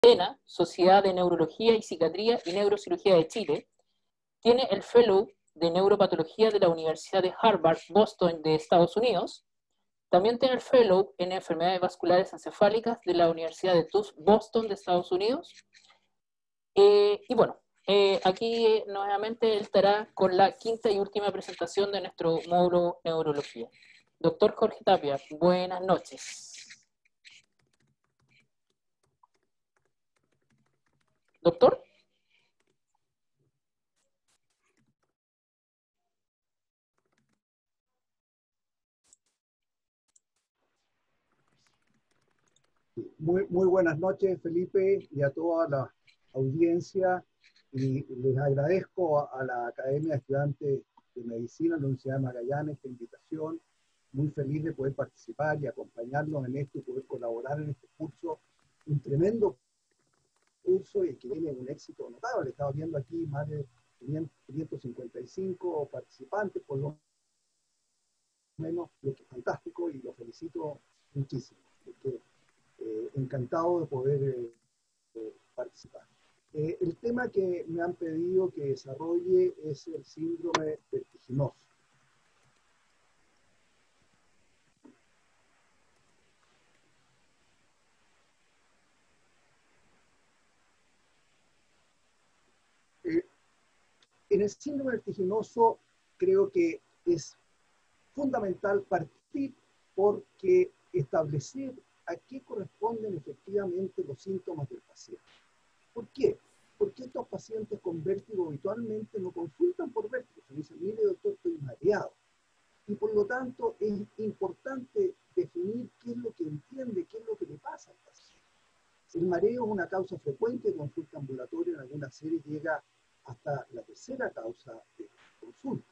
SENA, Sociedad de Neurología y Psiquiatría y Neurocirugía de Chile. Tiene el Fellow de Neuropatología de la Universidad de Harvard, Boston, de Estados Unidos. También tiene el Fellow en Enfermedades Vasculares Encefálicas de la Universidad de Tufts, Boston, de Estados Unidos. Y bueno, aquí nuevamente él estará con la quinta y última presentación de nuestro módulo Neurología. Doctor Jorge Tapia, buenas noches. Doctor. Muy buenas noches, Felipe, y a toda la audiencia. Y les agradezco a la Academia de Estudiantes de Medicina de la Universidad de Magallanes esta invitación. Muy feliz de poder participar y acompañarlos en esto y poder colaborar en este curso. Un tremendo curso y que tiene un éxito notable. Estaba viendo aquí más de 555 participantes, por lo menos, lo que es fantástico y lo felicito muchísimo. Porque, encantado de poder participar. El tema que me han pedido que desarrolle es el síndrome vertiginoso. En el síndrome vertiginoso creo que es fundamental partir porque establecer a qué corresponden efectivamente los síntomas del paciente. ¿Por qué? Porque estos pacientes con vértigo habitualmente no consultan por vértigo. Se dicen, mire doctor, estoy mareado. Y por lo tanto es importante definir qué es lo que entiende, qué es lo que le pasa al paciente. El mareo es una causa frecuente de consulta ambulatoria, en algunas series llega hasta la tercera causa de consulta.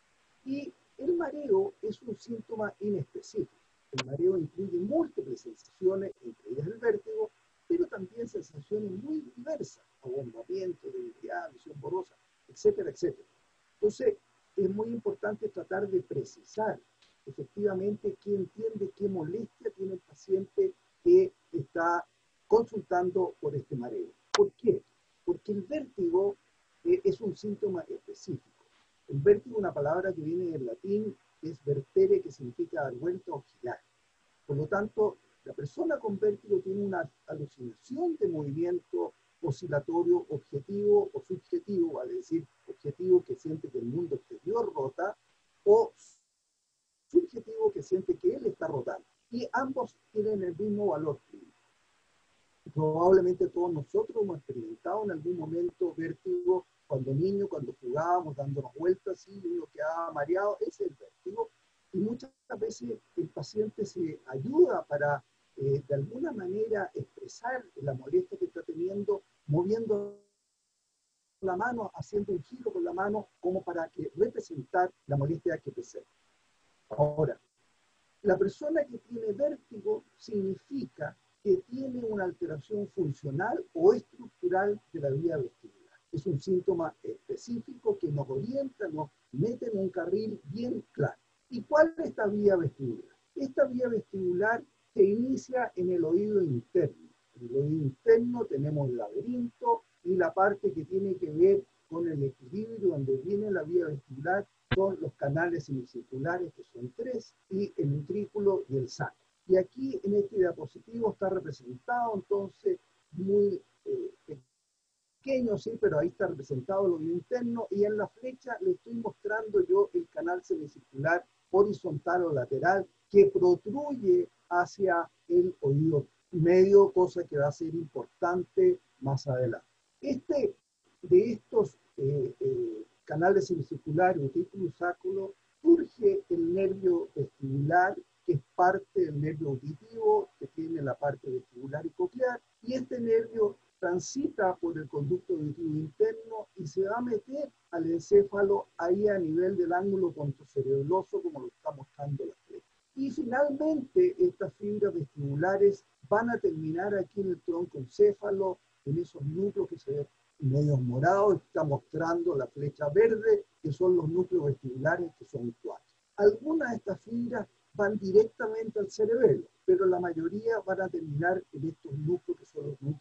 Y el mareo es un síntoma inespecífico. El mareo incluye múltiples sensaciones, entre ellas el vértigo, pero también sensaciones muy diversas, abombamiento, debilidad, visión borrosa, etcétera, etcétera. Entonces, es muy importante tratar de precisar efectivamente qué entiende, qué molestia tiene el paciente que está consultando por este mareo. ¿Por qué? Porque el vértigo es un síntoma específico. El vértigo es una palabra que viene del latín, es vertere, que significa dar vuelta o girar. Por lo tanto, la persona con vértigo tiene una alucinación de movimiento oscilatorio objetivo o subjetivo, vale decir, objetivo que siente que el mundo exterior rota, o subjetivo que siente que él está rotando. Y ambos tienen el mismo valor clínico. Probablemente todos nosotros hemos experimentado en algún momento vértigo cuando niño, cuando jugábamos, dándonos vueltas, y uno quedaba mareado, ese es el vértigo. Y muchas veces el paciente se ayuda para, de alguna manera, expresar la molestia que está teniendo, moviendo la mano, haciendo un giro con la mano, como para que representar la molestia que presenta. Ahora, la persona que tiene vértigo significa que tiene una alteración funcional o estructural de la vía vestibular. Es un síntoma específico que nos orienta, nos mete en un carril bien claro. ¿Y cuál es esta vía vestibular? Esta vía vestibular se inicia en el oído interno. En el oído interno tenemos el laberinto y la parte que tiene que ver con el equilibrio, donde viene la vía vestibular, son los canales semicirculares, que son 3, y el utrículo y el sacro. Y aquí en este diapositivo está representado entonces muy pequeño, sí, pero ahí está representado el oído interno, y en la flecha le estoy mostrando yo el canal semicircular horizontal o lateral que protruye hacia el oído medio, cosa que va a ser importante más adelante. De estos canales semicirculares, utrículo y sacro, surge el nervio vestibular, que es parte del nervio auditivo, que tiene la parte vestibular y coclear, y este nervio transita por el conducto auditivo interno y se va a meter al encéfalo ahí a nivel del ángulo pontocerebeloso, como lo está mostrando la flecha. Y finalmente estas fibras vestibulares van a terminar aquí en el tronco encéfalo, en esos núcleos que se ven medios morados, está mostrando la flecha verde, que son los núcleos vestibulares, que son 4. Algunas de estas fibras van directamente al cerebelo, pero la mayoría van a terminar en estos núcleos, que son los núcleos vestibulares.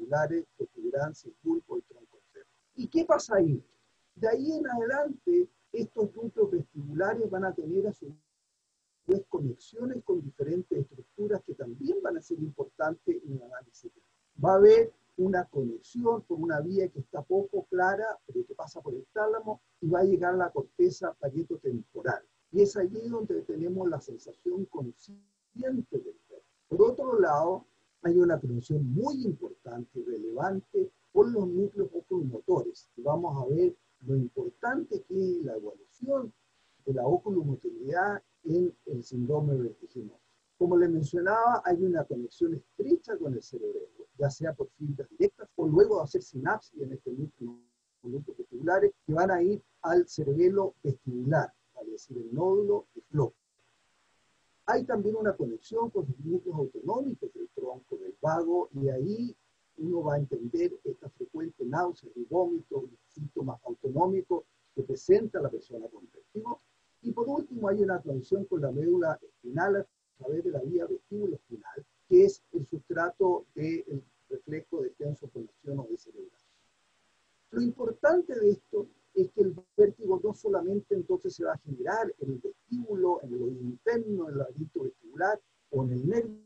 vestibulares, protuberancia, bulbo y tronco enfermo. ¿Y qué pasa ahí? De ahí en adelante, estos núcleos vestibulares van a tener a su vez conexiones con diferentes estructuras que también van a ser importantes en el análisis. Va a haber una conexión por una vía que está poco clara, pero que pasa por el tálamo, y va a llegar a la corteza parietotemporal. Y es allí donde tenemos la sensación consciente del cuerpo. Por otro lado, hay una conexión muy importante y relevante por los núcleos oculomotores. Y vamos a ver lo importante que es la evaluación de la oculomotilidad en el síndrome vertiginoso. Como les mencionaba, hay una conexión estrecha con el cerebelo, ya sea por fibras directas o luego de hacer sinapsis en este núcleo vestibulares que van a ir al cerebelo vestibular, es decir, el nódulo de Floch. Hay también una conexión con los núcleos autonómicos del tronco, del vago, y ahí uno va a entender esta frecuente náusea y vómito, síntomas autonómicos que presenta la persona con vértigo. Y por último, hay una conexión con la médula espinal a través de la vía vestíbulo-espinal, que es el sustrato del reflejo de tensofonación o de cerebral. Lo importante de esto es que el vértigo no solamente entonces se va a generar en el vestíbulo, en el oído interno, en el laberinto vestibular o en el nervio,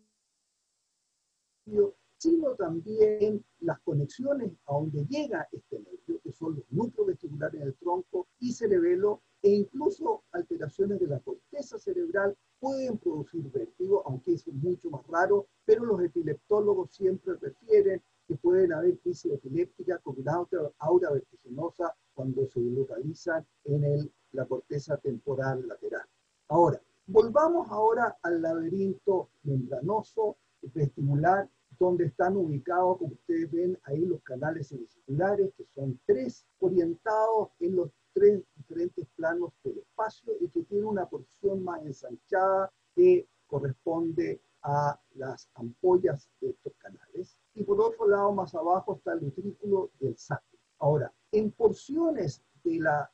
sino también las conexiones a donde llega este nervio, que son los núcleos vestibulares en el tronco y cerebelo, e incluso alteraciones de la corteza cerebral pueden producir vértigo, aunque eso es mucho más raro, pero los epileptólogos siempre refieren que pueden haber crisis epilépticas con una aura vertiginosa cuando se localizan en la corteza temporal lateral. Ahora, volvamos ahora al laberinto membranoso vestibular, donde están ubicados, como ustedes ven ahí, los canales semicirculares, que son 3 orientados en los 3 diferentes planos del espacio y que tiene una porción más ensanchada que corresponde a las ampollas de estos canales. Y por otro lado, más abajo está el utrículo del sacro. Ahora, en porciones de las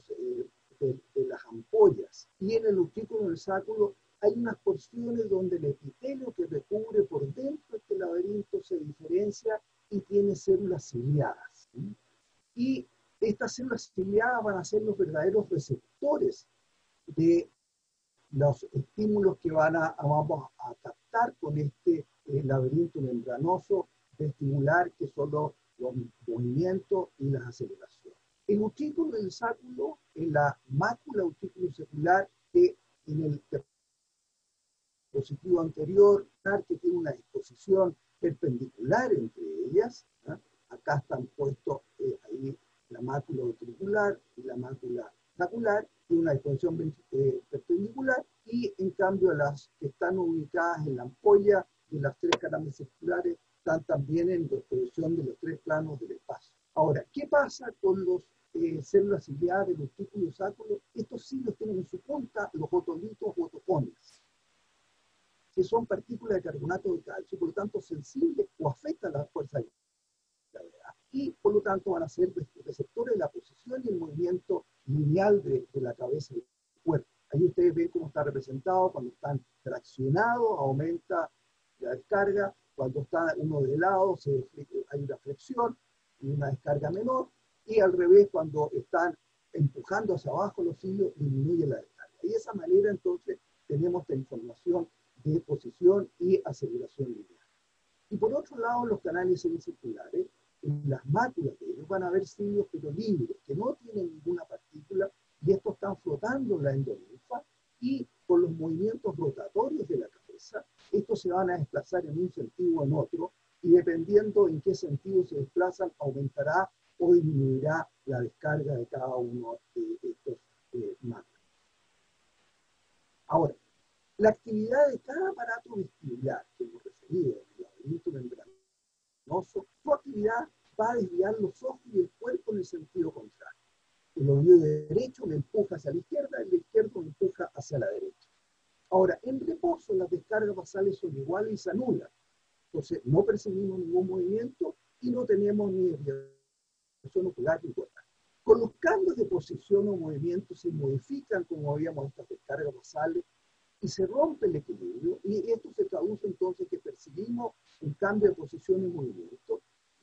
ampollas y en el utrículo del sacro hay unas porciones donde el epitelio que recubre por dentro de este laberinto se diferencia y tiene células ciliadas. ¿Sí? Y estas células ciliadas van a ser los verdaderos receptores de los estímulos que vamos a captar con este laberinto membranoso vestibular, que son los movimientos y las aceleraciones. El utrículo del sacro, en la mácula utrículo-secular, que en el dispositivo anterior, que tiene una disposición perpendicular entre ellas. ¿Eh? Acá están puestos ahí la mácula auricular y la mácula sacral, y una disposición perpendicular, y en cambio las que están ubicadas en la ampolla de las 3 canales circulares están también en disposición de los 3 planos del espacio. Ahora, ¿qué pasa con los células ciliadas del utrículo sacro? Estos cilios tienen en su punta los otolitos o otocones, que son partículas de carbonato de calcio, por lo tanto sensibles o afectan la fuerza de gravedad, y por lo tanto van a ser receptores de la posición y el movimiento lineal de la cabeza del cuerpo. Ahí ustedes ven cómo está representado: cuando están traccionados aumenta la descarga, cuando está uno de lado hay una flexión y una descarga menor, y al revés, cuando están empujando hacia abajo los cilios, disminuye la descarga. Y de esa manera entonces tenemos esta información de posición y aceleración lineal. Y por otro lado, los canales semicirculares, en las máculas de ellos van a haber cilios pero libres, que no tienen ninguna partícula, y estos están flotando en la endolinfa, y por los movimientos rotatorios de la cabeza, estos se van a desplazar en un sentido o en otro, y dependiendo en qué sentido se desplazan, aumentará o disminuirá la descarga de cada uno de estos máculas. Ahora, la actividad de cada aparato vestibular que hemos referido en el laberinto membranoso, su actividad va a desviar los ojos y el cuerpo en el sentido contrario. El oído derecho me empuja hacia la izquierda, el izquierdo me empuja hacia la derecha. Ahora, en reposo las descargas basales son iguales y se anulan. Entonces, no percibimos ningún movimiento y no tenemos ni desviación ocular ni corporal. Con los cambios de posición o movimiento se modifican, como veíamos, estas descargas basales, y se rompe el equilibrio, y esto se traduce entonces que percibimos un cambio de posición y movimiento,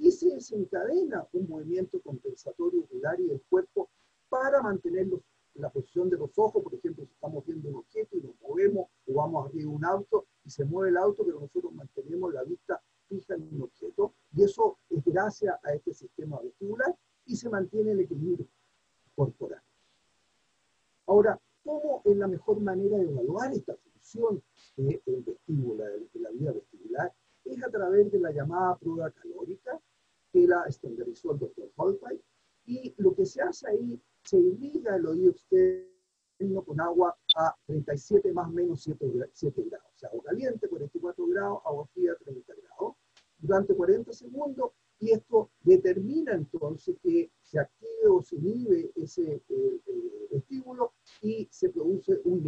desencadena un movimiento compensatorio ocular y del cuerpo para mantener la posición de los ojos. Por ejemplo, si estamos viendo un objeto y nos movemos o vamos arriba de un auto y se mueve el auto, pero nosotros mantenemos la vista fija en un objeto, y eso es gracias a este sistema vestibular y se mantiene el equilibrio corporal. Ahora, ¿cómo es la mejor manera de evaluar esta función del vestíbulo, de la vía vestibular? Es a través de la llamada prueba calórica, que la estandarizó el doctor Holbein, y lo que se hace ahí, se irriga el oído externo con agua a 37 más menos 7 grados, o sea, agua caliente 44 grados, agua fría 30 grados, durante 40 segundos, y esto determina entonces que se active o se inhibe ese vestíbulo y se produce un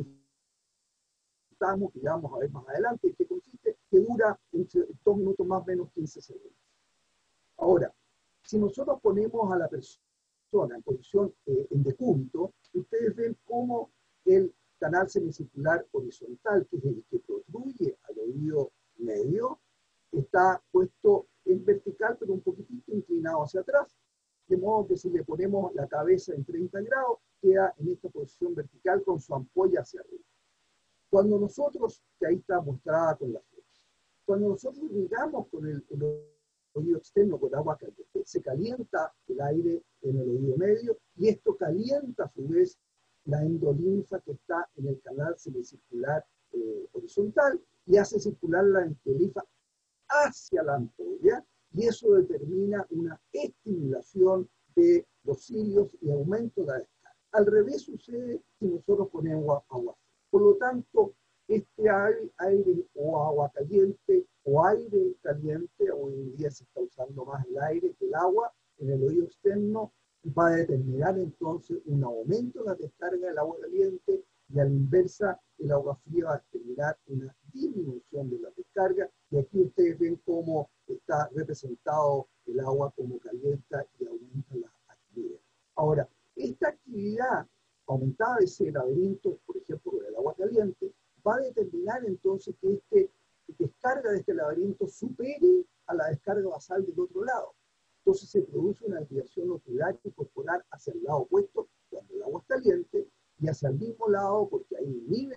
nistagmo, que vamos a ver más adelante, que consiste, que dura entre 2 minutos más o menos 15 segundos. Ahora, si nosotros ponemos a la persona en posición en decúbito, ustedes ven cómo el canal semicircular horizontal, que es el que protruye al oído medio, está puesto en vertical, pero un poquitito inclinado hacia atrás, de modo que si le ponemos la cabeza en 30 grados, queda en esta posición vertical con su ampolla hacia arriba. Cuando nosotros, que ahí está mostrada con la foto, cuando nosotros irrigamos con el oído externo con agua caliente, se calienta el aire en el oído medio y esto calienta a su vez la endolinfa que está en el canal semicircular horizontal y hace circular la endolinfa hacia la ampolla, y eso determina una estimulación de los cilios y aumento de la descarga. Al revés sucede si nosotros ponemos agua. Por lo tanto, este aire o agua caliente o aire caliente, hoy en día se está usando más el aire que el agua, en el oído externo va a determinar entonces un aumento de la descarga del agua caliente, y a la inversa el agua fría va a determinar una disminución de la descarga, y aquí ustedes ven cómo está representado el agua como calienta y aumenta la actividad. Ahora, esta actividad aumentada de ese laberinto, por ejemplo, con el agua caliente, va a determinar entonces que esta descarga de este laberinto supere a la descarga basal del otro lado. Entonces se produce una desviación ocular y corporal hacia el lado opuesto cuando el agua es caliente, y hacia el mismo lado porque ahí inhibe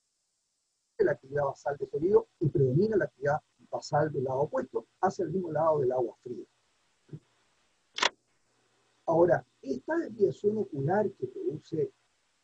la actividad basal de ese oído y predomina la actividad basal del lado opuesto hacia el mismo lado del agua fría. Ahora, esta desviación ocular que produce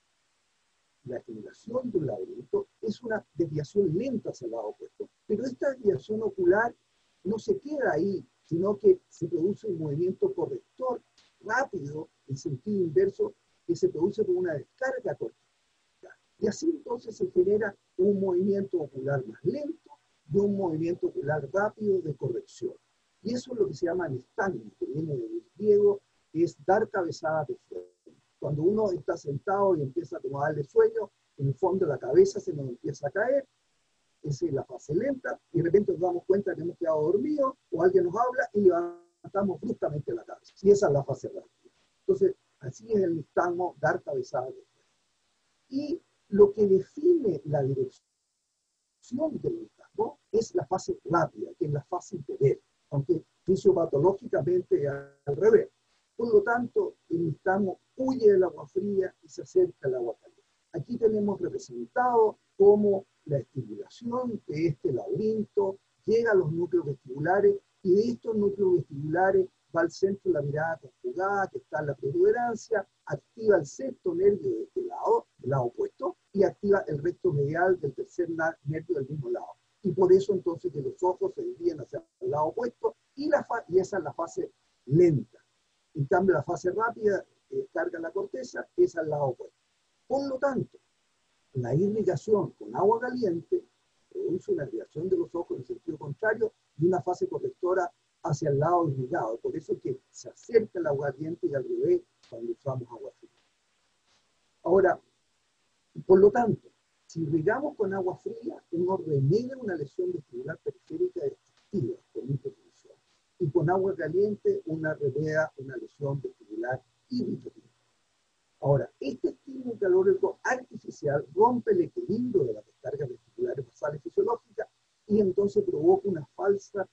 la estimulación de un laberinto es una desviación lenta hacia el lado opuesto, pero esta desviación ocular no se queda ahí, sino que se produce un movimiento corrector rápido en sentido inverso que se produce por una descarga corta. Y así entonces se genera un movimiento ocular más lento y un movimiento ocular rápido de corrección. Y eso es lo que se llama nistagmo, que viene del griego, que es dar cabezadas de sueño. Cuando uno está sentado y empieza a darle sueño, en el fondo de la cabeza se nos empieza a caer, esa es la fase lenta, y de repente nos damos cuenta que hemos quedado dormidos, o alguien nos habla y levantamos bruscamente la cabeza. Y esa es la fase rápida. Entonces, así es el nistagmo, dar cabezadas de sueño. Y lo que define la dirección del nistagmo es la fase rápida, que es la fase de ver, aunque fisiopatológicamente es al revés. Por lo tanto, el nistagmo huye del agua fría y se acerca al agua caliente. Aquí tenemos representado cómo la estimulación de este laberinto llega a los núcleos vestibulares, y de estos núcleos vestibulares va al centro de la mirada conjugada, que está en la protuberancia, activa el sexto nervio de este lado, del lado opuesto, y activa el recto medial del tercer nervio del mismo lado. Y por eso entonces que los ojos se desvían hacia el lado opuesto, y esa es la fase lenta. En cambio, la fase rápida, que descarga la corteza, es al lado opuesto. Por lo tanto, la irrigación con agua caliente produce una irrigación de los ojos en sentido contrario y una fase correctora hacia el lado irrigado. Por eso es que se acerca el agua caliente y al revés cuando usamos agua fría. Ahora, por lo tanto, si irrigamos con agua fría, uno remedia una lesión vestibular periférica destructiva con hipertensión. Y con agua caliente, una remedia una lesión vestibular irritativa. Ahora, este estímulo calórico artificial rompe el equilibrio de las descargas vesticulares basales fisiológicas y entonces provoca una falsa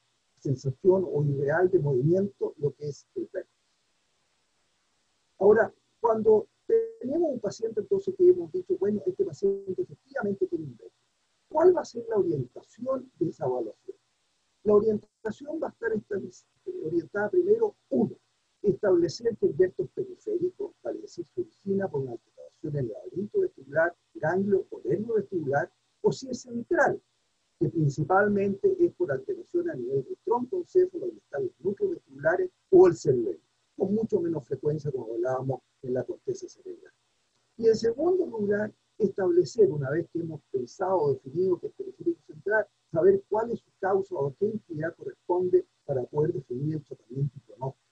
sensación o ideal de movimiento, lo que es el vértigo. Ahora, cuando tenemos un paciente, entonces que hemos dicho, bueno, este paciente efectivamente tiene un vértigo, ¿cuál va a ser la orientación de esa evaluación? La orientación va a estar orientada primero, uno, establecer que el vértigo es periférico, vale decir, se origina por una alteración en el laberinto vestibular, ganglio o nervio vestibular, o si es central, que principalmente es por alteración a nivel del troncoencéfalo, donde están los núcleos vestibulares, o el cerebelo, con mucho menos frecuencia, como hablábamos en la corteza cerebral. Y en segundo lugar, establecer, una vez que hemos pensado o definido que es periférico central, saber cuál es su causa o qué entidad corresponde para poder definir el tratamiento y pronóstico.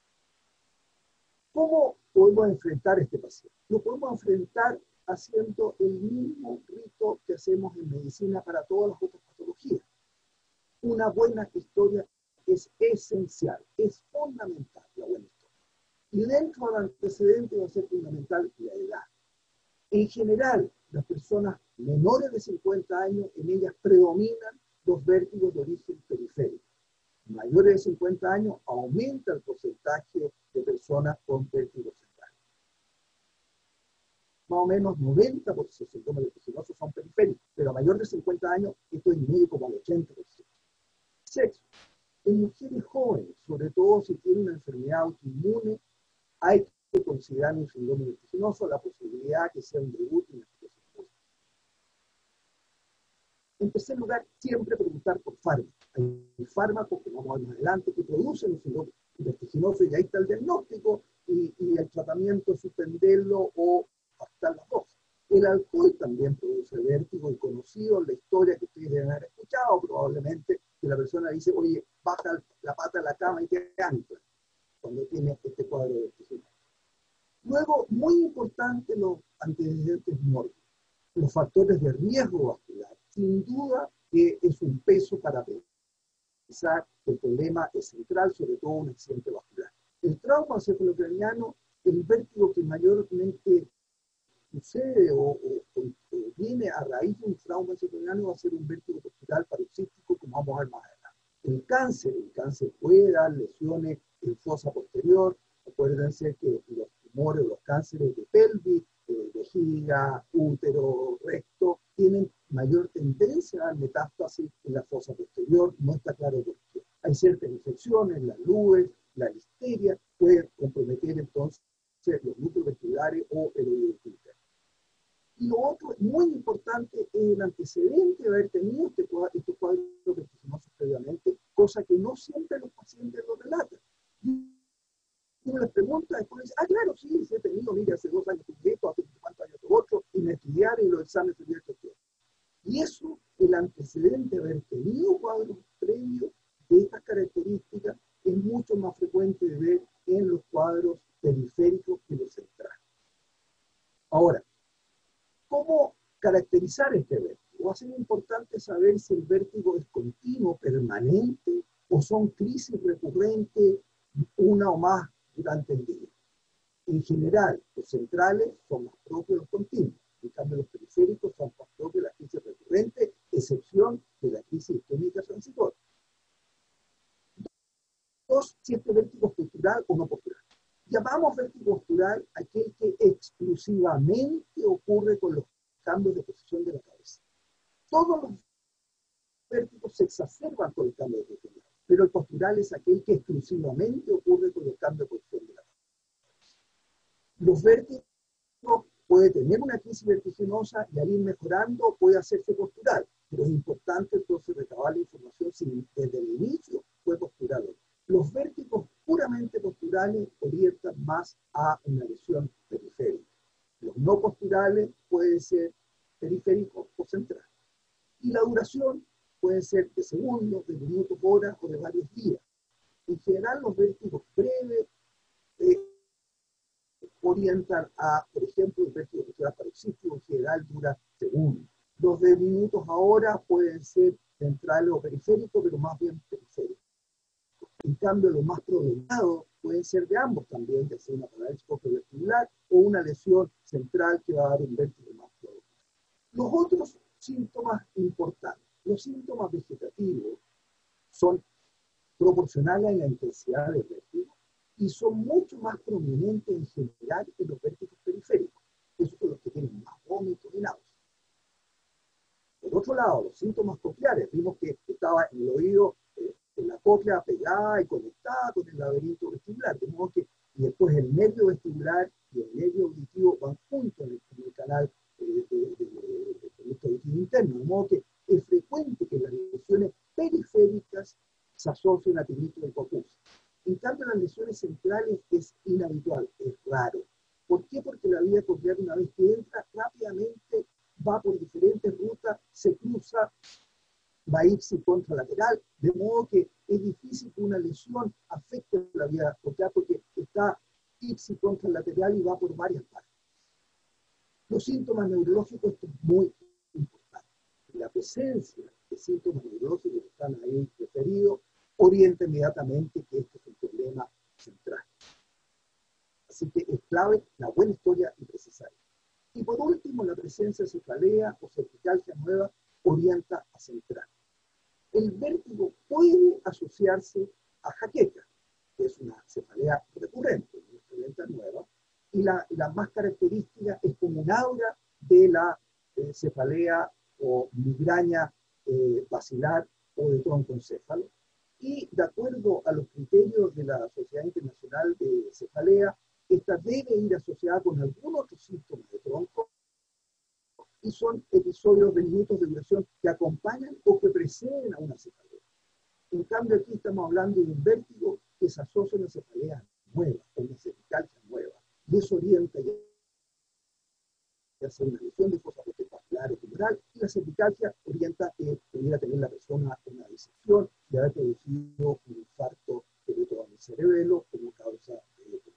¿Cómo podemos enfrentar a este paciente? Lo podemos enfrentar haciendo el mismo rito que hacemos en medicina para todas las otras patologías. Una buena historia es esencial, es fundamental la buena historia. Y dentro del antecedente va a ser fundamental la edad. En general, las personas menores de 50 años, en ellas predominan los vértigos de origen periférico. Mayores de 50 años aumenta el porcentaje de personas con vértigos centrales. Más o menos 90% de los síntomas vertiginosos son periféricos, pero a mayor de 50 años esto disminuye como al 80%. Sexo. En mujeres jóvenes, sobre todo si tienen una enfermedad autoinmune, hay que considerar un síndrome vertiginoso, la posibilidad que sea un debut y una situación. En tercer lugar, siempre preguntar por fármacos. Hay fármacos, que vamos a ver más adelante, que producen un síndrome vertiginoso y ahí está el diagnóstico y el tratamiento es suspenderlo o pactar las dos. El alcohol también produce vértigo y conocido en la historia que ustedes deben haber escuchado probablemente, que la persona dice, oye, baja la pata de la cama y te ancla cuando tiene este cuadro vertiginoso. Luego, muy importante, los antecedentes mórbidos, los factores de riesgo vascular. Sin duda que es un peso para pensar que el problema es central, sobre todo un accidente vascular. El trauma encefalocraniano, el vértigo que mayormente sucede o viene a raíz de un trauma encefalocraniano va a ser un vértigo postural paroxístico, como vamos a ver más adelante. El cáncer puede dar lesiones en fosa posterior. Acuérdense que los tumores o los cánceres de pelvis, vejiga, útero, recto, tienen mayor tendencia a metástasis en la fosa posterior, no está claro por qué. Hay ciertas infecciones, las nubes, la listeria, puede comprometer entonces los núcleos vestibulares o el oído interno. Y lo otro, muy importante, es el antecedente de haber tenido estos cuadros vertiginosos previamente, cosa que no siempre los pacientes lo relatan. Uno les pregunta, después dice, claro, sí he tenido, mire, hace 2 años tuve esto, hace 4 años tuve otro, y me estudiaron y los exámenes se vieron todo. Y eso, el antecedente de haber tenido cuadros previos de estas características, es mucho más frecuente de ver en los cuadros periféricos que los centrales. Ahora, ¿cómo caracterizar este vértigo? Va a ser importante saber si el vértigo es continuo, permanente, o son crisis recurrentes, una o más durante el día. En general, los centrales son más propios de los continuos. En cambio, los periféricos son más propios de las crisis recurrentes, excepción de la crisis isquémica transitoria. 2, si este vértigo es postural o no postural. Llamamos vértigo postural aquel que exclusivamente ocurre con los cambios de posición de la cabeza. Todos los vértigos se exacerban con el cambio de posición de la cabeza, pero el postural es aquel que exclusivamente ocurre con el cambio de posición de la cabeza. Los vértigos puede tener una crisis vertiginosa y al ir mejorando puede hacerse postural, pero es importante entonces recabar la información si desde el inicio fue postural. Los vértigos puramente posturales orientan más a una lesión periférica. Los no posturales pueden ser periféricos o centrales. Y la duración puede ser de segundos, de minutos, horas o de varios días. En general, los vértigos breves orientan a, por ejemplo, el vértigo postural paroxístico en general dura segundos. Los de minutos a horas pueden ser centrales o periféricos, pero más bien periféricos. En cambio, los más prolongados pueden ser de ambos también, ya sea una parálisis vestibular o una lesión central que va a dar un vértigo más prolongado. Los otros síntomas importantes, los síntomas vegetativos, son proporcionales a la intensidad del vértigo y son mucho más prominentes en general en los vértigos periféricos. Esos son los que tienen más vómito y náuseas. Por otro lado, los síntomas cocleares, vimos que estaba en el oído, en la cóclea pegada y conectada con el laberinto vestibular, de modo que y después el nervio vestibular y el nervio auditivo van juntos en el canal del auditivo interno, de modo que es frecuente que las lesiones periféricas se asocien a tinnitus hipoacústica. En cambio, las lesiones centrales es inhabitual, es raro. ¿Por qué? Porque la vía coclear, una vez que entra, rápidamente va por diferentes rutas, se cruza, va a irse contralateral, de modo que es difícil que una lesión afecte la vía coclear porque está irse contralateral y va por varias partes. Los síntomas neurológicos, esto es muy importante. La presencia de síntomas neurológicos que están ahí referidos orienta inmediatamente que este es un problema central. Así que es clave la buena historia y precisar. Y por último, la presencia de cefalea o cervicalgia nueva orienta a central. El vértigo puede asociarse a jaqueca, que es una cefalea recurrente, una cefalea nueva, y la más característica es como un aura de la cefalea o migraña basilar o de troncoencéfalo. Y de acuerdo a los criterios de la Sociedad Internacional de Cefalea, esta debe ir asociada con algún otro síntoma de tronco y son episodios de minutos de duración que acompañan o que preceden a una cefalea. En cambio, aquí estamos hablando de un vértigo que se asocia a una cefalea nueva, o una cervicalgia nueva. Desorienta ya sea una lesión de fosa vascular o tumoral, y la cervicalgia orienta que pudiera tener la persona una disección y haber producido un infarto cerebral en el cerebelo como causa de esto.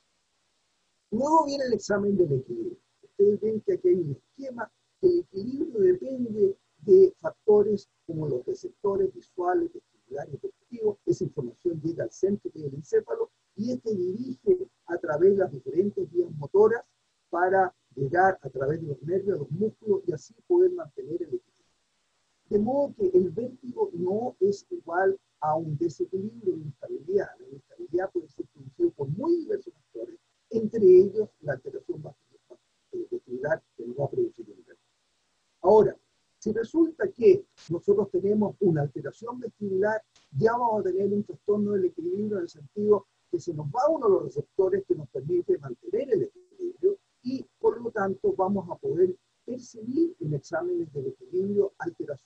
Luego viene el examen del equilibrio. Ustedes ven que aquí hay un esquema. El equilibrio depende de factores como los receptores visuales, vestibulares y cognitivos. Esa información llega al centro del encéfalo y este dirige a través de las diferentes vías motoras para llegar a través de los nervios, los músculos y así poder mantener el equilibrio. De modo que el vértigo no es igual a un desequilibrio de inestabilidad. La inestabilidad puede ser producida por muy diversos factores, entre ellos la alteración vestibular que nos va a producir el vértigo. Ahora, si resulta que nosotros tenemos una alteración vestibular, ya vamos a tener un trastorno del equilibrio en el sentido que se nos va uno de los receptores que nos permite mantener el equilibrio y por lo tanto vamos a poder percibir en exámenes del equilibrio alteraciones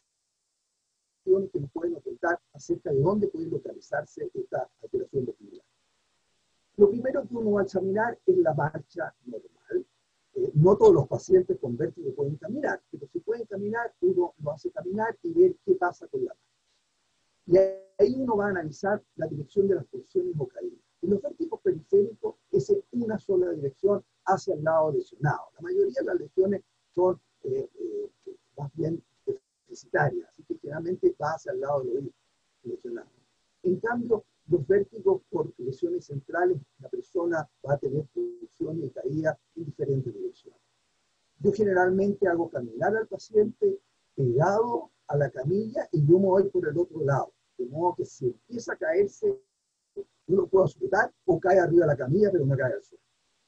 que nos pueden ocultar acerca de dónde puede localizarse esta alteración vestibular. Lo primero que uno va a examinar es la marcha normal. No todos los pacientes con vértigo pueden caminar, pero si pueden caminar, uno lo hace caminar y ver qué pasa con la marcha. Y ahí uno va a analizar la dirección de las porciones o caídas. En los vértigos periféricos es en una sola dirección hacia el lado lesionado. La mayoría de las lesiones son más bien deficitarias, así que generalmente va hacia el lado del oído lesionado. En cambio, los vértigos por lesiones centrales, la persona va a tener pulsiones y caídas en diferentes direcciones. Yo generalmente hago caminar al paciente pegado a la camilla y yo me voy por el otro lado. De modo que si empieza a caerse, yo lo puedo sujetar o cae arriba de la camilla, pero no cae al suelo.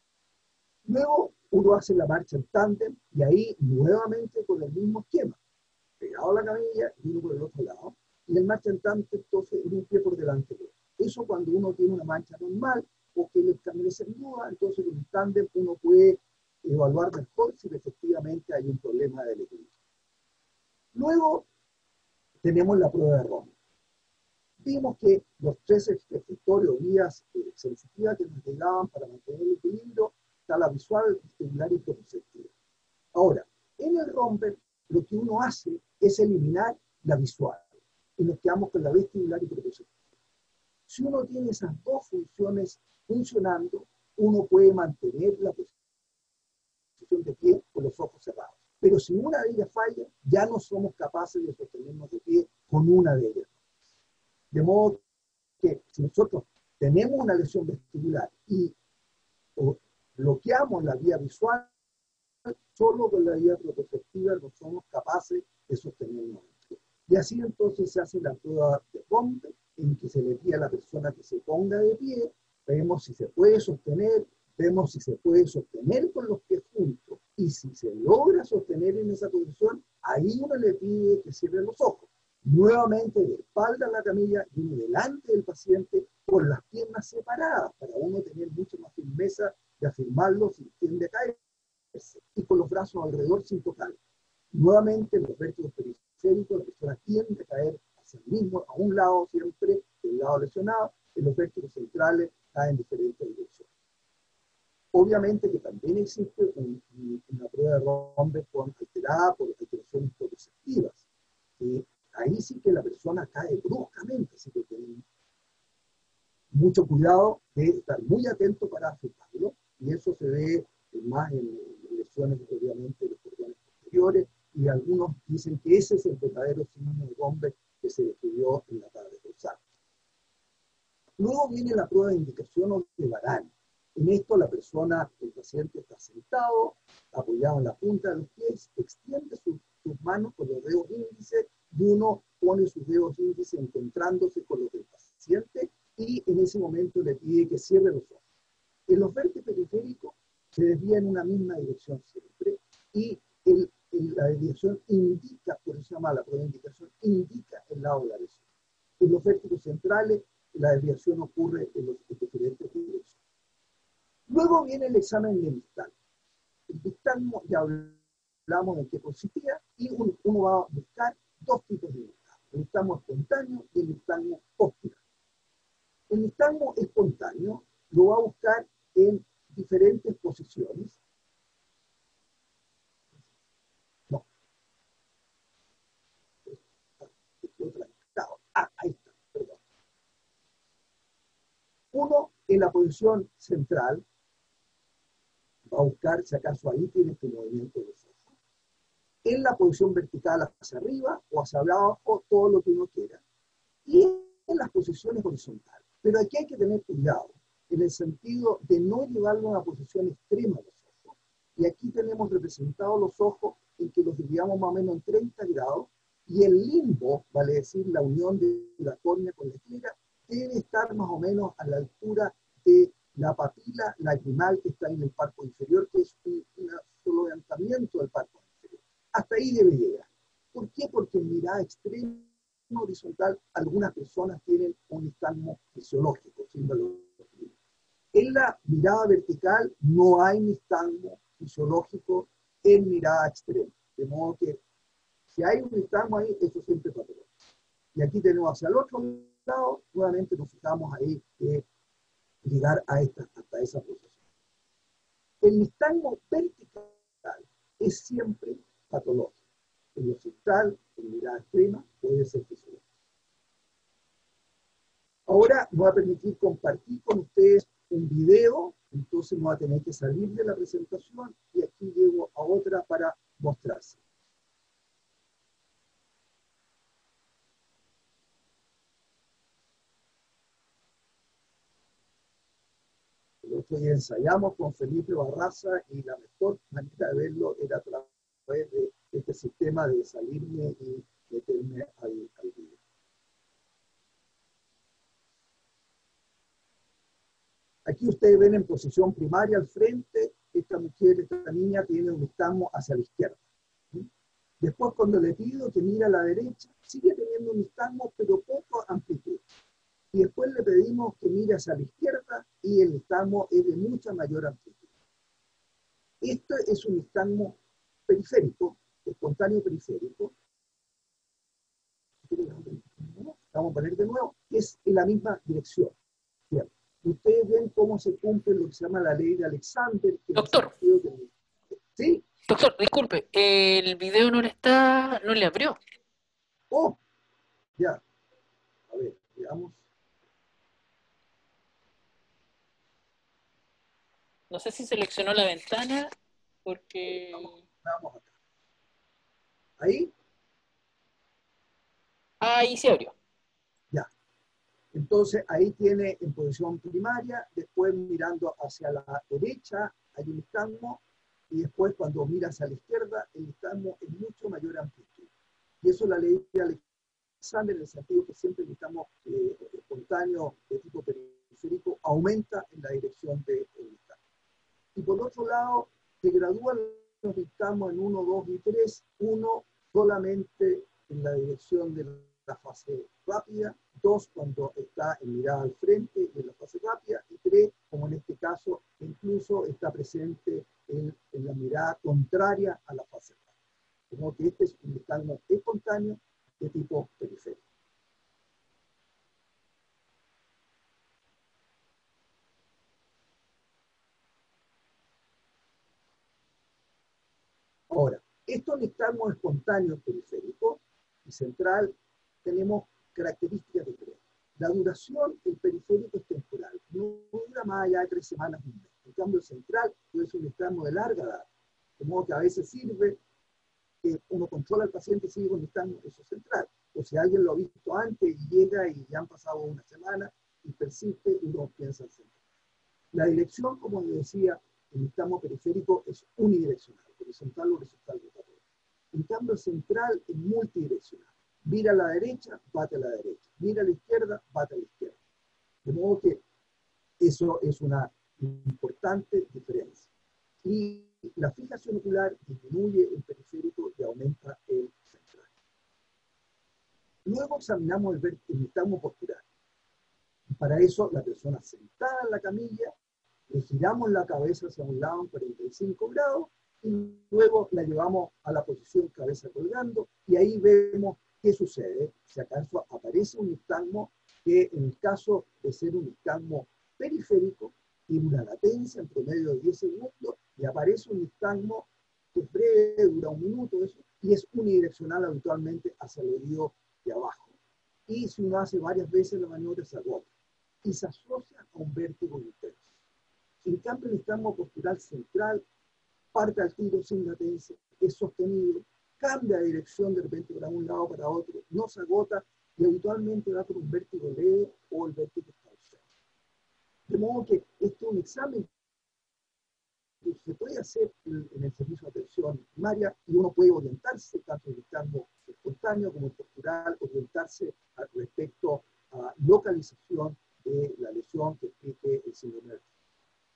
Luego uno hace la marcha en tándem y ahí nuevamente con el mismo esquema. Pegado a la camilla y uno por el otro lado. Y el marcha en tándem entonces en un pie por delante de otro. Eso cuando uno tiene una marcha normal o que el cambio se duda, entonces con un tándem uno puede evaluar mejor si efectivamente hay un problema del equilibrio. Luego tenemos la prueba de Romer. Vimos que los tres efectores o vías sensitivas que nos llegaban para mantener el equilibrio está la visual, vestibular y propioceptiva. Ahora, en el Romer lo que uno hace es eliminar la visual y nos quedamos con la vestibular y propioceptiva. Si uno tiene esas dos funciones funcionando, uno puede mantener la posición de pie con los ojos cerrados. Pero si una de ellas falla, ya no somos capaces de sostenernos de pie con una de ellas. De modo que si nosotros tenemos una lesión vestibular y bloqueamos la vía visual, solo con la vía propioceptiva no somos capaces de sostenernos. Y así entonces se hace la prueba de Romer en que se le pide a la persona que se ponga de pie, vemos si se puede sostener, vemos si se puede sostener con los pies juntos, y si se logra sostener en esa posición, ahí uno le pide que cierre los ojos. Nuevamente de espalda a la camilla y uno delante del paciente con las piernas separadas, para uno tener mucha más firmeza de afirmarlo si tiende a caerse, y con los brazos alrededor sin tocar. Nuevamente, en los vértigos periféricos, la persona tiende a caer hacia el mismo, a un lado siempre, del lado lesionado. En los vértigos centrales cae en diferentes direcciones. Obviamente que también existe una prueba de Romberg alterada por alteraciones proprioceptivas. Ahí sí que la persona cae bruscamente, así que tienen mucho cuidado de estar muy atento para afectarlo, y eso se ve más en lesiones, obviamente, de los cordones posteriores, y algunos dicen que ese es el verdadero síndrome de Romberg que se describió en la tabla dorsal. Luego viene la prueba de indicación de Varane. En esto la persona, el paciente está sentado, apoyado en la punta de los pies, extiende sus manos con los dedos índices, y uno pone sus dedos índices encontrándose con los del paciente, y en ese momento le pide que cierre los ojos. En los vértices periféricos se desvía en una misma dirección siempre, y la desviación indica, por eso se llama la prueba de indicación, indica el lado de la lesión. En los vértigos centrales, la desviación ocurre en las diferentes direcciones. Luego viene el examen de nistagmo. El nistagmo, ya hablamos de qué consistía, y uno va a buscar dos tipos de nistagmo: el nistagmo espontáneo y el nistagmo hospitalario. El nistagmo espontáneo lo va a buscar en diferentes posiciones. No. Ahí está, perdón. Uno, en la posición central, va a buscar si acaso ahí tiene este movimiento de los ojos. En la posición vertical hacia arriba o hacia abajo, todo lo que uno quiera. Y en las posiciones horizontales. Pero aquí hay que tener cuidado, en el sentido de no llevarlo a una posición extrema los ojos. Y aquí tenemos representados los ojos en que los dividamos más o menos en 30 grados, y el limbo, vale decir, la unión de la córnea con la esclera, debe estar más o menos a la altura de la papila lacrimal que está en el párpado inferior, que es un solo levantamiento del párpado inferior. Hasta ahí debe llegar. ¿Por qué? Porque en mirada extrema horizontal, algunas personas tienen un nistagmo fisiológico, símbolo. En la mirada vertical no hay nistagmo fisiológico en mirada extrema. De modo que si hay un nistagmo ahí, eso siempre es patológico. Y aquí tenemos hacia el otro lado, nuevamente nos fijamos ahí que llegar hasta esa posición. El nistagmo vertical es siempre patológico. En lo central, en mirada extrema, puede ser fisiológico. Ahora me voy a permitir compartir con ustedes un video, entonces me voy a tener que salir de la presentación y aquí llego a otra para mostrarse. El otro día ensayamos con Felipe Barraza y la mejor manera de verlo era a través de este sistema de salirme y meterme al video. Aquí ustedes ven en posición primaria al frente, esta mujer, esta niña tiene un nistagmo hacia la izquierda. Después, cuando le pido que mire a la derecha, sigue teniendo un nistagmo, pero poco amplitud. Y después le pedimos que mire hacia la izquierda y el nistagmo es de mucha mayor amplitud. Esto es un nistagmo periférico, espontáneo periférico. Vamos a poner de nuevo, es en la misma dirección. Bien. Ustedes ven cómo se cumple lo que se llama la ley de Alexander. Que doctor, ¿sí? Doctor, disculpe, el video no le abrió. Oh, ya. A ver, veamos. No sé si seleccionó la ventana, porque... Vamos acá. Ahí. Ahí se abrió. Ya. Entonces, ahí tiene en posición primaria, después mirando hacia la derecha hay un nistagmo, y después cuando mira hacia la izquierda, el nistagmo es mucho mayor amplitud. Y eso es la ley de Alexander. examen en el sentido que siempre necesitamos espontáneo de tipo periférico aumenta en la dirección del nistagmo. Y por otro lado, se gradúan los nistagmos en 1, 2 y 3, 1 solamente en la dirección de la fase rápida, 2 cuando está en mirada al frente y en la fase rápida, y 3, como en este caso, incluso está presente en la mirada contraria a la fase rápida. Como que este es un nistagmo espontáneo de tipo periférico. Ahora, estos nistagmos espontáneos periféricos y central tenemos características diferentes. La duración del periférico es temporal, no dura más allá de 3 semanas, un mes. En cambio, el central puede ser un nistagmo de larga data, de modo que a veces sirve que uno controla al paciente y sigue con nistagmo, eso es central. O si alguien lo ha visto antes y llega y ya han pasado una semana y persiste, uno piensa en central. La dirección, como les decía, el nistagmo periférico es unidireccional, horizontal o horizontal rotatorio. En cambio, el central es multidireccional. Mira a la derecha, bate a la derecha. Mira a la izquierda, bate a la izquierda. De modo que eso es una importante diferencia. Y la fijación ocular disminuye el periférico y aumenta el central. Luego examinamos el nistagmo postural. Para eso, la persona sentada en la camilla, le giramos la cabeza hacia un lado en 45 grados y luego la llevamos a la posición cabeza colgando y ahí vemos qué sucede. Si acaso aparece un nistagmo que en el caso de ser un nistagmo periférico tiene una latencia en promedio de 10 segundos y aparece un nistagmo que es breve, dura 1 minuto eso, y es unidireccional habitualmente hacia el oído de abajo. Y si uno hace varias veces la maniobra se agota y se asocia a un vértigo intenso. En cambio, el nistagmo postural central parte al tiro sin latencia, es sostenido, cambia de dirección de repente para un lado para otro, no se agota y habitualmente va por un vértigo leve o el vértigo está ausente. De modo que este es un examen que se puede hacer en el servicio de atención primaria y uno puede orientarse, tanto en el nistagmo espontáneo como el postural, orientarse respecto a localización de la lesión que explique el síndrome de Arthur.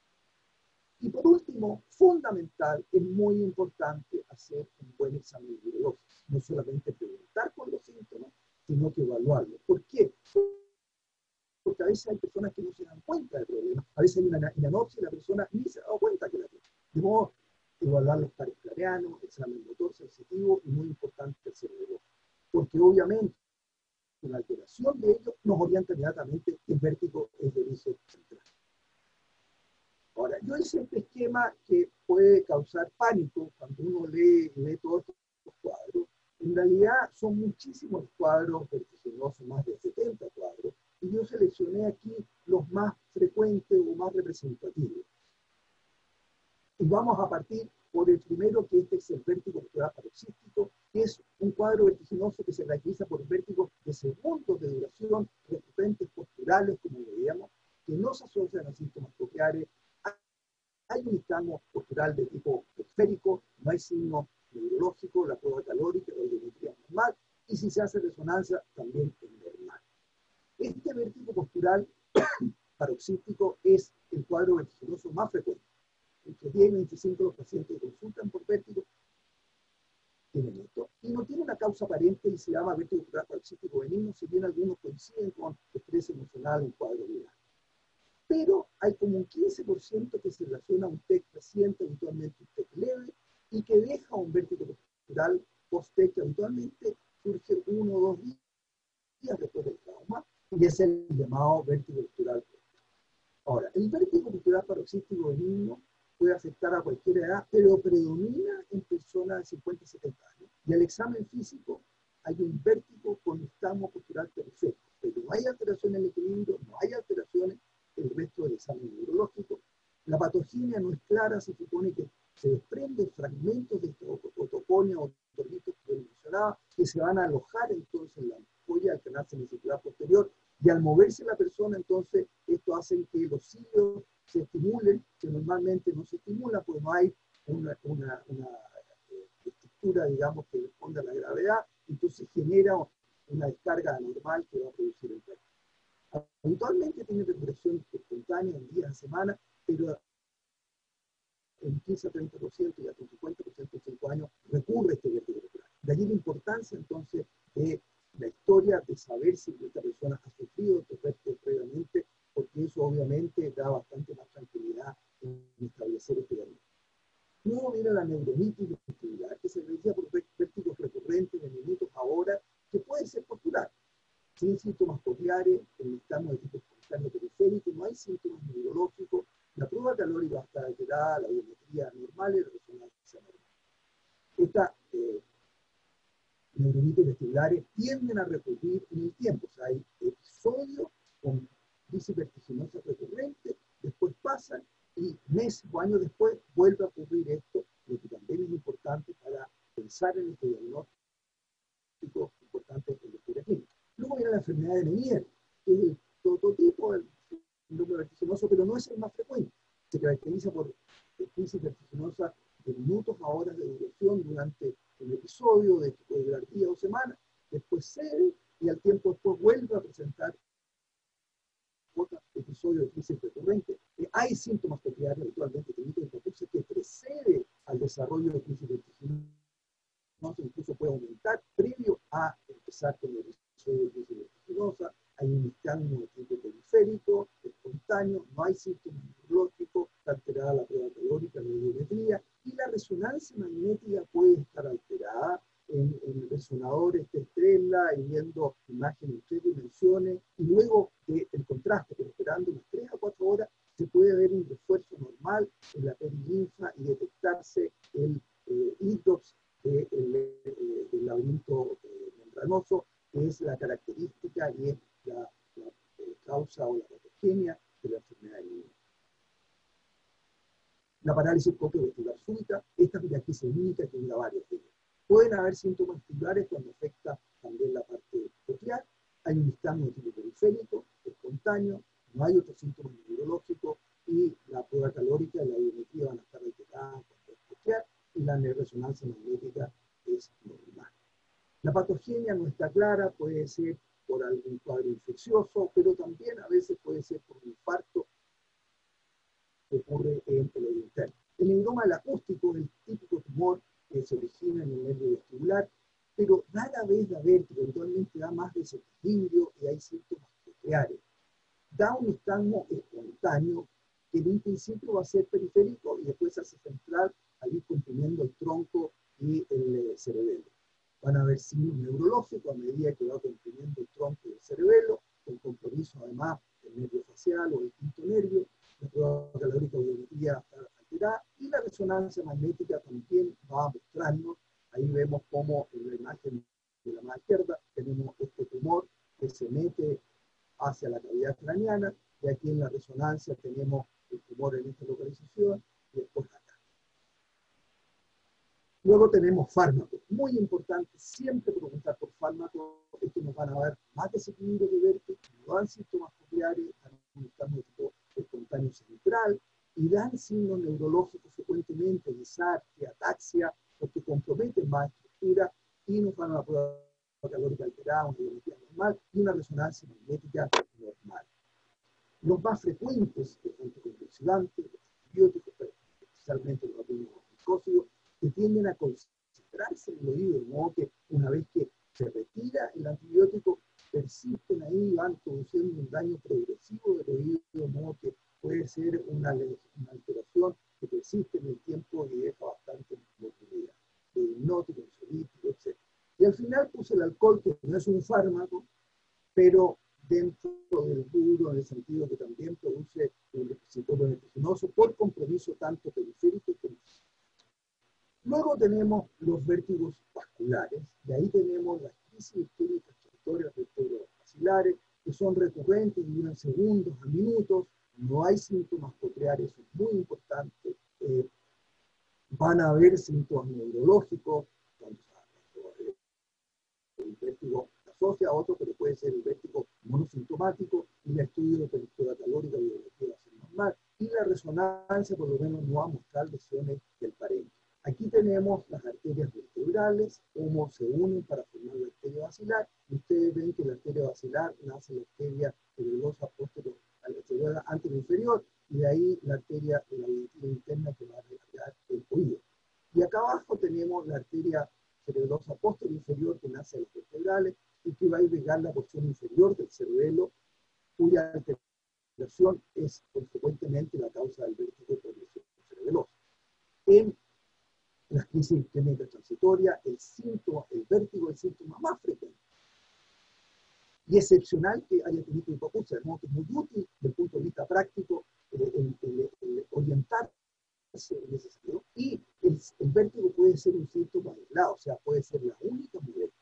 Y por último, fundamental, es muy importante hacer un buen examen neurológico. No solamente preguntar por los síntomas, sino que evaluarlos. ¿Por qué? Porque a veces hay personas que no se dan cuenta del problema. A veces hay una noche y la persona ni se ha dado cuenta que la tiene. De modo, evaluar los pares clareanos, examen motor sensitivo y muy importante el cerebro. Porque obviamente una alteración de ello nos orienta inmediatamente que el vértigo es de origen central. Ahora, yo hice este esquema que puede causar pánico cuando uno lee todos estos cuadros. En realidad son muchísimos cuadros vertiginosos, más de 70 cuadros, y yo seleccioné aquí los más frecuentes o más representativos. Y vamos a partir por el primero, que este es el vértigo postural paroxístico, que es un cuadro vertiginoso que se caracteriza por vértigos de segundos de duración, recurrentes posturales, como veíamos, que no se asocian a síntomas cocleares. Hay un nistagmo postural de tipo periférico, no hay signo neurológico, la prueba calórica, la audiometría es normal, y si se hace resonancia, también es normal. Este vértigo postural paroxístico es el cuadro vertiginoso más frecuente. Entre 10 y 25 los pacientes que consultan por vértigo tienen esto. Y no tiene una causa aparente y se llama vértigo postural paroxístico benigno, si bien algunos coinciden con estrés emocional en cuadro viral. Pero hay como un 15% que se relaciona a un TEC reciente, habitualmente un TEC leve, y que deja un vértigo postural post-TEC que habitualmente surge 1 o 2 días después del trauma, y es el llamado vértigo postural. Ahora, el vértigo postural paroxístico benigno puede afectar a cualquier edad, pero predomina en personas de 50 y 70 años. Y al examen físico hay un vértigo con nistagmo postural periférico, pero no hay alteración en el equilibrio, no hay alteraciones en el resto del examen neurológico. La patogenia no es clara, se supone que se desprenden fragmentos de esta otoconia o tornitos que mencionaba, que se van a alojar entonces en la ampolla al canal semicircular posterior, y al moverse la persona, entonces, esto hace que los cilios se estimulen, que normalmente no se estimulan, porque no hay una estructura, digamos, que responda a la gravedad, entonces genera una descarga anormal que va a producir el cuerpo. Habitualmente tiene recuperación espontánea en días a semana, pero en 15 a 30% y hasta un 50% en 5 años recurre este vértigo recurrente. De allí la importancia entonces de la historia, de saber si esta persona ha sufrido estos vértigos previamente, porque eso obviamente da bastante más tranquilidad en establecer este diagnóstico. Luego viene la neuronitis vestibular, que se realiza por vértigos recurrentes de minutos a horas, que puede ser postular, sin síntomas cocleares, en estamos de tipo espontáneo periférico, no hay síntomas neurológicos, la prueba calórica va a estar alterada, la biometría normal y la resonancia normal. Estas neuronitis vestibulares tienden a recurrir en el tiempo, o sea, hay episodios con crisis vertiginosa recurrente, después pasan y meses o años después vuelve a ocurrir esto, lo que también es importante para pensar en este diagnóstico importante en la historia clínica. Luego viene la enfermedad de Meniere, que es el prototipo del síndrome vertiginoso, pero no es el más frecuente. Se caracteriza por crisis vertiginosa de minutos a horas de duración durante un episodio de que puede durar días o semanas, después cede y al tiempo después vuelve a presentar otro episodio de crisis recurrente. Hay síntomas cocleares habitualmente de hipoacusia que precede al desarrollo de crisis vertiginosa, incluso puede aumentar previo a empezar con el episodio de crisis vertiginosa. Hay un escándalo de tipo periférico, espontáneo, no hay síntomas neurológicos, está alterada la prueba calórica, la biometría, y la resonancia magnética puede estar alterada en resonadores de estrella y viendo imágenes en 3 dimensiones, y luego del contraste, pero esperando unas 3 a 4 horas, se puede ver un refuerzo normal en la perilinfa y detectarse el hidrox del laberinto membranoso, que es la característica y es la causa o la patogenia de la enfermedad de Meniere. La parálisis cocleo-vestibular súbita, esta es una crisis única que dura varios días. Pueden haber síntomas vestibulares cuando afecta también la parte coclear. Hay un escándalo de tipo periférico, espontáneo, no hay otros síntomas neurológicos y la prueba calórica y la biometría van a estar alteradas cuando es coclear y la resonancia magnética es normal. La patogenia no está clara, puede ser por algún cuadro infeccioso, pero también a veces puede ser por un infarto que ocurre en el oído interno. El neuroma del acústico es el típico tumor que se origina en el nervio vestibular, pero rara vez da vértigo, eventualmente da más desequilibrio y hay síntomas cocleares. Da un espasmo espontáneo que en un principio va a ser periférico y después se hace central al ir comprimiendo el tronco y el cerebelo. Van a haber signos neurológicos a medida que va comprimiendo el tronco y el cerebelo, con compromiso además del nervio facial o del quinto nervio. La prueba calórica o biometría está alterada y la resonancia magnética también va a mostrarnos. Ahí vemos cómo en la imagen de la mano izquierda tenemos este tumor que se mete hacia la cavidad craneana y aquí en la resonancia tenemos el tumor en esta localización y después acá. Luego tenemos fármacos. Muy importante siempre preguntar por fármacos. Estos nos van a dar más desequilibrio de vértigo, no dan síntomas cocleares, dan un estado de tipo espontáneo central y dan signos neurológicos frecuentemente, disarquia, ataxia, porque comprometen más estructura y nos van a la prueba calórica alterada, una biometría normal y una resonancia magnética normal. Los más frecuentes, los anticonvulsivantes, los antibióticos, especialmente los aminoglicósidos, que tienden a concentrarse en el oído, de modo que una vez que se retira el antibiótico, persisten ahí y van produciendo un daño progresivo del oído, de modo que puede ser una alteración que persiste en el tiempo y deja bastante movilidad, de hipnótico, ansiolítico, etc. Y al final puse el alcohol, que no es un fármaco, pero dentro del rubro, en el sentido que también produce un síndrome vertiginoso por compromiso tanto periférico como. Luego tenemos los vértigos vasculares, y ahí tenemos las crisis isquémicas transitorias vertebrovasculares, que son recurrentes y duran segundos a minutos, no hay síntomas cocleares, eso es muy importante, van a haber síntomas neurológicos, cuando el vértigo asocia a otro, pero puede ser el vértigo monosintomático, y el estudio de temperatura calórica y biometría va a ser normal, y la resonancia por lo menos no va a mostrar lesiones del parénquima. Aquí tenemos las arterias vertebrales, cómo se unen para formar la arteria basilar, ustedes ven que la arteria basilar nace la arteria cerebelosa posterior a la arteria anterior inferior, y de ahí la arteria de la auditiva interna que va a recargar el oído. Y acá abajo tenemos la arteria cerebelosa posterior inferior que nace de las vertebrales y que va a irrigar la porción inferior del cerebelo, cuya alteración es consecuentemente la causa del vértigo por lesión cerebelosa. En las crisis isquémicas transitorias, el vértigo es el síntoma más frecuente. Y excepcional que haya tenido hipoacusia, de modo que es muy útil desde el punto de vista práctico el orientarse en ese sentido. Y el vértigo puede ser un síntoma aislado, o sea, puede ser la única molestia.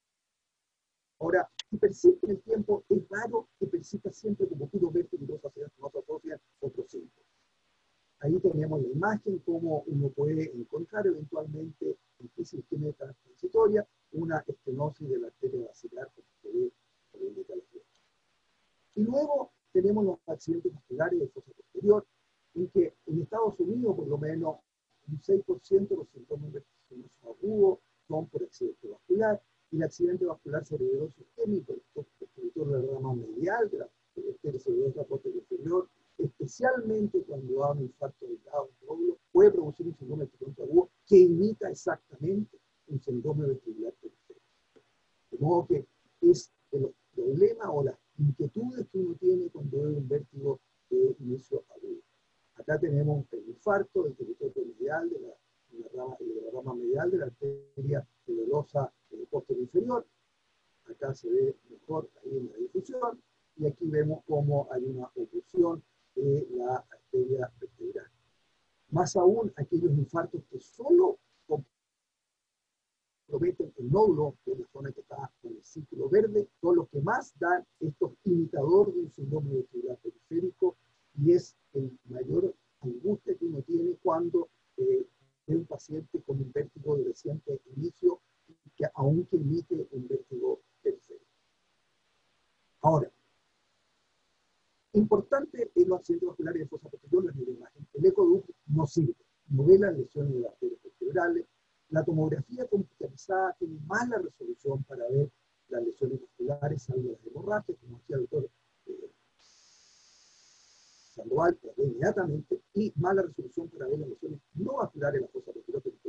Ahora, si persiste en el tiempo, es raro que persista siempre como puro vértigo y no se asocian otros síntomas. Ahí tenemos la imagen, cómo uno puede encontrar eventualmente en crisis isquémica transitoria una estenosis de la arteria basilar, como se ve por indicar la flecha. Y luego tenemos los accidentes vasculares de fosa posterior, en que en Estados Unidos, por lo menos, un 6% de los síntomas vertiginosos agudos son por accidente vascular, y el accidente vascular cerebroso isquémico, el de la rama medial de la arteria cerebrosa posterior inferior, especialmente cuando da un infarto del lado del lóbulo, puede producir un síndrome verticular agudo que imita exactamente un síndrome vestibular periférico. De modo que es de los problemas o las inquietudes que uno tiene cuando ve un vértigo de inicio agudo. Acá tenemos el infarto del territorio medial de la rama medial de la arteria cerebrosa posterior inferior. Acá se ve mejor ahí en la difusión, y aquí vemos cómo hay una oclusión de la arteria vertebral. Más aún, aquellos infartos que solo comprometen el nódulo, que es la zona que está con el círculo verde, son los que más dan estos imitadores de un síndrome vestibular periférico, y es el mayor angustia que uno tiene cuando ve un paciente con un vértigo de reciente inicio, que aunque imite un vértigo periférico. Ahora, importante en los accidentes vasculares de fosa posterior, la neuroimagen. El ecoduct no sirve, no ve las lesiones de las arterias vertebrales. La tomografía computarizada tiene mala resolución para ver las lesiones vasculares, salvo las hemorragias, como decía el doctor Sandoval, las ve inmediatamente, y mala resolución para ver las lesiones no vasculares de la fosa posterior que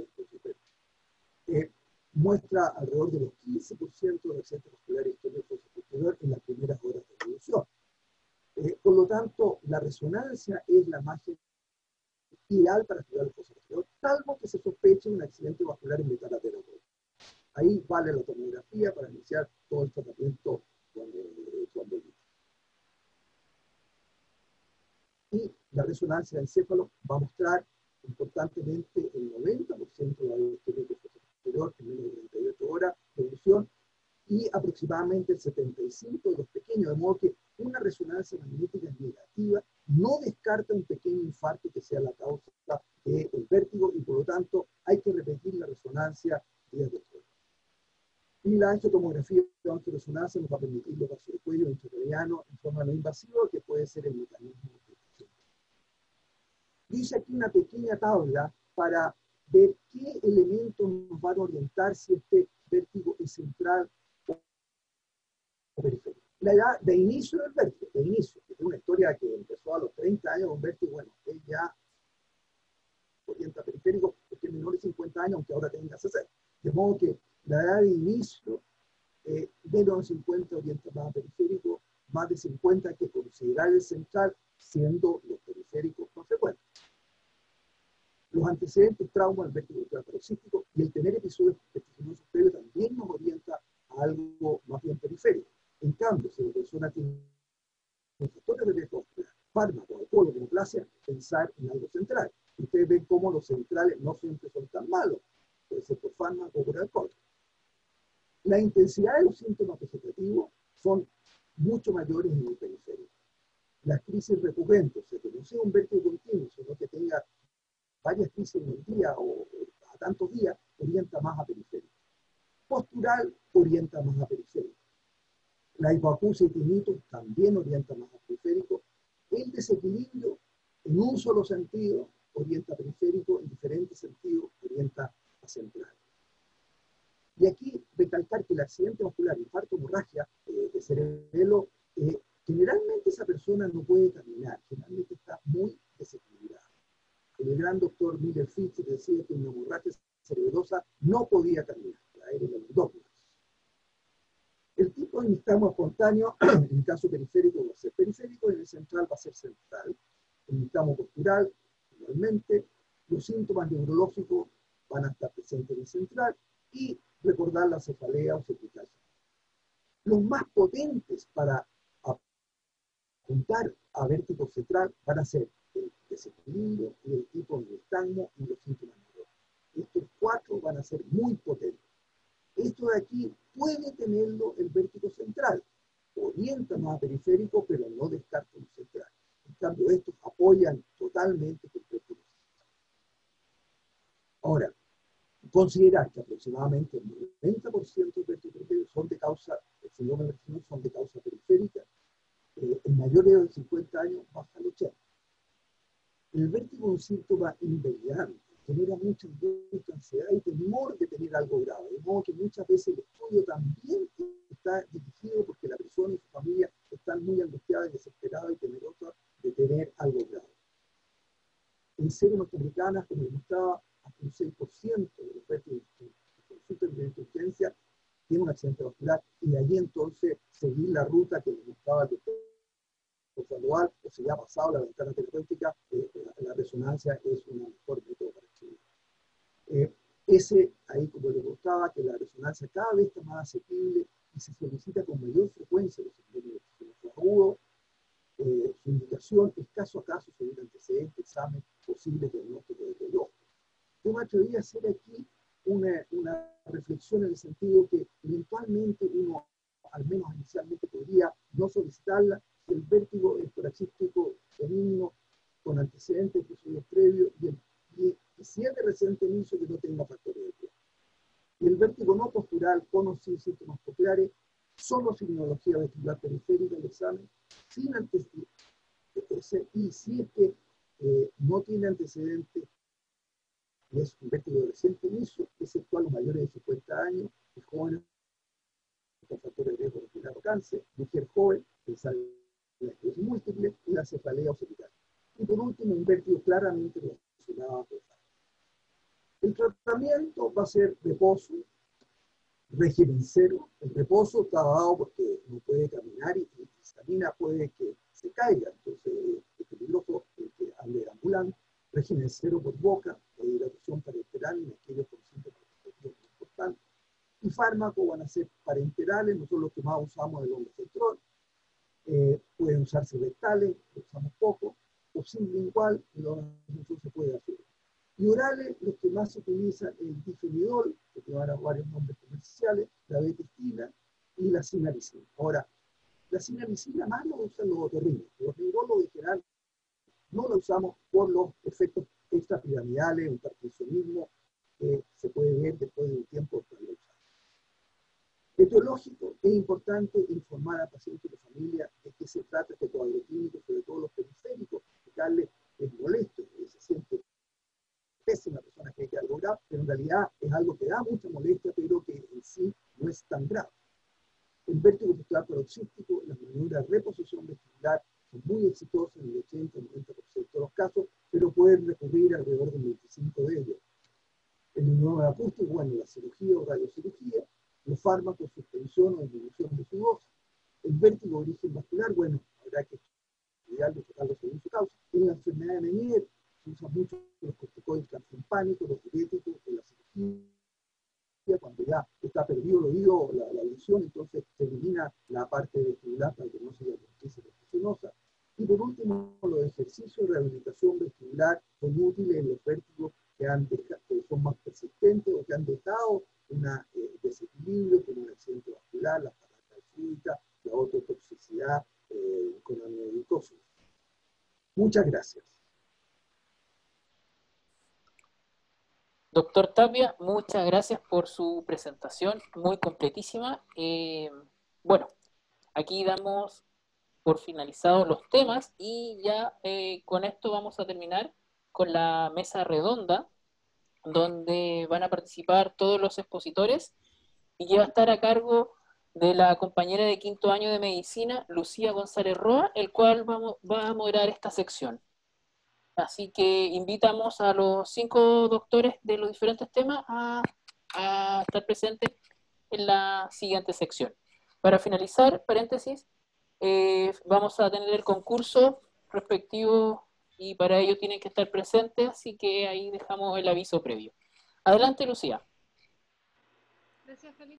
muestra alrededor de los 15% de accidentes vasculares isquémicos de fosa posterior en las primeras horas de evolución. Por lo tanto, la resonancia es la más ideal para estudiar la fosa posterior, salvo que se sospeche un accidente vascular en metalateral. Ahí vale la tomografía para iniciar todo el tratamiento cuando y la resonancia del encéfalo va a mostrar importantemente el 90% de la isquémica posterior en menos de 48 horas de evolución, y aproximadamente el 75% de los pequeños, de modo que una resonancia magnética negativa no descarta un pequeño infarto que sea la causa del vértigo, y por lo tanto hay que repetir la resonancia días después. Y la angiotomografía de angioresonancia nos va a permitir los vasos de cuello intracraniano en forma no invasiva, que puede ser el mecanismo de detección. Dice aquí una pequeña tabla para ver qué elementos nos van a orientar si este vértigo es central o periférico. La edad de inicio del vértigo, de inicio, que es una historia que empezó a los 30 años, un vértigo, bueno, él ya orienta periférico, porque es menor de 50 años, aunque ahora tenga 60. De modo que la edad de inicio, menos de 50 orienta más a periférico, más de 50 hay que considerar el central, siendo los periféricos consecuentes. Los antecedentes, traumas, el vértigo paroxístico y el tener episodios vertiginosos previos también nos orienta a algo más bien periférico. En cambio, si la persona tiene factores de riesgo, fármaco, alcohol o neoplasia, pensar en algo central. Ustedes ven cómo los centrales no siempre son tan malos, puede ser por fármaco o por alcohol. La intensidad de los síntomas vegetativos son mucho mayores en el periférico. Las crisis recurrentes, o sea, que no sea un vértigo continuo, sino que tenga varias crisis en el día o a tantos días, orienta más a periférico. Postural orienta más a periférico. La hipoacusia y tinnitus también orienta más a periférico. El desequilibrio en un solo sentido orienta a periférico, en diferentes sentidos orienta a central. Y aquí recalcar que el accidente vascular, infarto, hemorragia de cerebelo, generalmente esa persona no puede caminar, generalmente está muy desequilibrada. El gran doctor Miller Fitz decía que una hemorragia cerebrosa no podía caminar, era el dogma. El tipo de nistagmo espontáneo, en el caso periférico va a ser periférico, y en el central va a ser central. El nistagmo postural, igualmente, los síntomas neurológicos van a estar presentes en el central, y recordar la cefalea o cervical. Los más potentes para apuntar a vértigo central van a ser el desequilibrio y el tipo de nistagmo y los síntomas neurológicos. Estos cuatro van a ser muy potentes. Esto de aquí puede tenerlo el vértigo central, orienta más a periférico, pero no descarta el central. En cambio, estos apoyan totalmente el vértigo central. Ahora, considerar que aproximadamente el 90% de vértigos son de causa, el síndrome de Vertiginoso son de causa periférica, en mayores de 50 años baja al 80. El vértigo es un síntoma invariante, genera mucha angustia, ansiedad y temor de tener algo grave. De modo que muchas veces el estudio también está dirigido porque la persona y su familia están muy angustiadas y desesperadas y temerosas de tener algo grave. En series norteamericanas, como les mostraba, hasta un 6% de los vértigos que consultan de urgencia tiene un accidente vascular, y de allí entonces seguir la ruta que les mostraba el doctor gradual, o si ya ha pasado la ventana terapéutica, la resonancia es un mejor método para estudiar. Ese, ahí como les gustaba, que la resonancia cada vez está más asequible y se solicita con mayor frecuencia los síndromes agudos. Su indicación es caso a caso según antecedentes, examen, posible diagnóstico de ojo. Yo me atreví a hacer aquí una reflexión en el sentido que eventualmente uno, al menos inicialmente, podría no solicitarla si el vértigo es paroxístico benigno con antecedentes de estudios previos y si es de reciente inicio que no tenga factores de riesgo. Y el vértigo no postural con o sin síntomas populares, solo signología vestibular periférica del examen, sin antecedentes, y si es que no tiene antecedentes, y es un vértigo de reciente inicio, excepto a los mayores de 50 años, y jóvenes con factores de riesgo respiratorio o cáncer, mujer joven, pensar en la esclerosis múltiple y la cefalea o cervical. Y por último, un vértigo claramente relacionado a cosas. El tratamiento va a ser reposo, régimen cero. El reposo está dado porque no puede caminar y camina puede que se caiga, entonces es peligroso que ande ambulante. Régimen cero por boca, hidratación parenteral en aquellos con síntomas muy importantes. Y fármacos van a ser parenterales, nosotros los que más usamos el ondansetron, pueden usarse rectales, lo usamos poco, o sublingual, y lo se puede hacer. Y orales, los que más se utilizan el difenidol, que llevan a varios nombres comerciales, la betestina y la cinaricina. Ahora, la cinaricina más lo usan los otorrinos. Los neurólogos en general no lo usamos por los efectos extrapiramidales, un parkinsonismo que se puede ver después de un tiempo de usar. Etiológico, es importante informar al paciente y a la familia de qué se trata este cuadro clínico, sobre todo los periféricos, explicarle que es molesto, que se siente pésima persona que hay que algo grave, pero en realidad es algo que da mucha molestia, pero que en sí no es tan grave. El vértigo postular paroxístico, las maniobras de reposición vestibular son muy exitosas en el 80-90% de los casos, pero pueden recurrir alrededor del 25% de ellos. El inmunólogo acústico, bueno, la cirugía o radiocirugía, los fármacos, suspensión o disminución de su dosis. El vértigo de origen vascular, bueno, habrá que estudiarlo y tratarlo según su causa. En la enfermedad de Meniere se usan mucho los corticoides que hacen pánico, los diuréticos, en la cirugía, cuando ya está perdido el oído o la audición, entonces se elimina la parte vestibular para que no se diagnostice vertiginosa. Y por último, los ejercicios de rehabilitación vestibular son útiles en los vértigos que son más persistentes o que han dejado un desequilibrio como el accidente vascular, la parada fluica, la ototoxicidad con la neurodicosis. Muchas gracias. Doctor Tapia, muchas gracias por su presentación, muy completísima. Bueno, aquí damos por finalizados los temas y ya con esto vamos a terminar con la mesa redonda, donde van a participar todos los expositores y va a estar a cargo de la compañera de quinto año de medicina, Lucía González Roa, el cual va a moderar esta sección. Así que invitamos a los 5 doctores de los diferentes temas a estar presentes en la siguiente sección. Para finalizar, paréntesis, vamos a tener el concurso respectivo y para ello tienen que estar presentes, así que ahí dejamos el aviso previo. Adelante, Lucía. Gracias, Felipe.